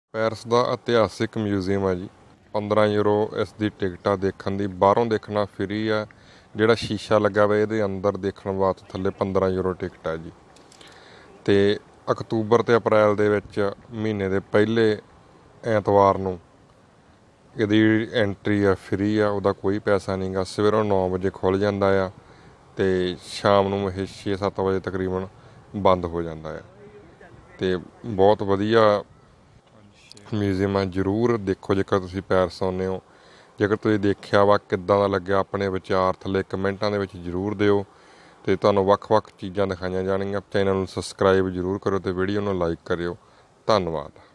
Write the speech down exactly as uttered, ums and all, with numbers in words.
Paris ਦਾ ਇਤਿਹਾਸਿਕ museum ਹੈ ਜੀ। ਪੰਦਰਾਂ ਯੂਰੋ ਇਸ ਦੀ ਟਿਕਟ ਆ ਦੇਖਣ ਦੀ। ਬਾਹਰੋਂ ਦੇਖਣਾ ਫਰੀ ਆ। ਜਿਹੜਾ ਸ਼ੀਸ਼ਾ ਲੱਗਾ ਵਾ ਇਹਦੇ ਅੰਦਰ ਦੇਖਣ ਵਾਸਤੇ ਥੱਲੇ ਪੰਦਰਾਂ ਯੂਰੋ ਟਿਕਟ ਹੈ ਜੀ। ਅਤੇ ਅਕਤੂਬਰ ਅਤੇ ਅਪ੍ਰੈਲ ਦੇ ਵਿੱਚ ਮਹੀਨੇ ਦੇ ਪਹਿਲੇ ਐਤਵਾਰ ਨੂੰ ਇਹਦੀ ਐਂਟਰੀ ਆ ਫਰੀ ਆ। ਉਹਦਾ ਕੋਈ ਪੈਸਾ ਨਹੀਂ ਗਾ। ਸਵੇਰੋਂ ਨੌ ਵਜੇ ਖੁੱਲ੍ਹ ਜਾਂਦਾ ਆ ਅਤੇ ਸ਼ਾਮ ਨੂੰ ਇਹ ਛੇ ਸੱਤ ਵਜੇ ਤਕਰੀਬਨ ਬੰਦ ਹੋ ਜਾਂਦਾ ਆ। ਅਤੇ ਬਹੁਤ ਵਧੀਆ ਮਿਊਜ਼ੀਅਮ ਆ। ਜ਼ਰੂਰ ਦੇਖੋ ਜੇਕਰ ਤੁਸੀਂ ਪੈਰਿਸ ਆਉਂਦੇ ਹੋ। ਜੇਕਰ ਤੁਸੀਂ ਦੇਖਿਆ ਵਾ ਕਿੱਦਾਂ ਦਾ ਲੱਗਿਆ, ਆਪਣੇ ਵਿਚਾਰ ਥੱਲੇ ਕਮੈਂਟਾਂ ਦੇ ਵਿੱਚ ਜ਼ਰੂਰ ਦਿਓ। ਅਤੇ ਤੁਹਾਨੂੰ ਵੱਖ ਵੱਖ ਚੀਜ਼ਾਂ ਦਿਖਾਈਆਂ ਜਾਣਗੀਆਂ। ਚੈਨਲ ਨੂੰ ਸਬਸਕ੍ਰਾਈਬ ਜ਼ਰੂਰ ਕਰੋ ਅਤੇ ਵੀਡੀਓ ਨੂੰ ਲਾਈਕ ਕਰਿਓ। ਧੰਨਵਾਦ।